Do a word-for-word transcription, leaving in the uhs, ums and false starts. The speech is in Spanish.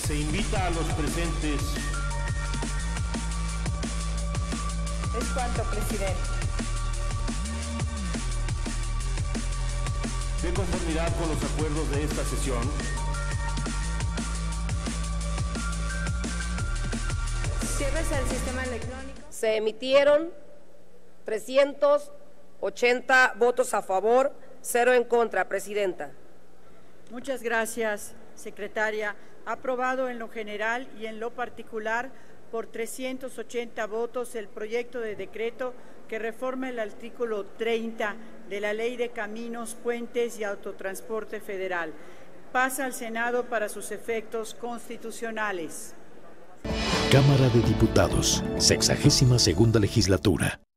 Se invita a los presentes. Es cuanto, presidente. De conformidad con los acuerdos de esta sesión, Ciérrese el sistema electrónico. Se emitieron trescientos ochenta votos a favor, cero en contra, Presidenta. Muchas gracias, secretaria. Aprobado en lo general y en lo particular por trescientos ochenta votos el proyecto de decreto que reforma el artículo treinta de la Ley de Caminos, Puentes y Autotransporte Federal. Pasa al Senado para sus efectos constitucionales. Cámara de Diputados, sexagésima segunda legislatura.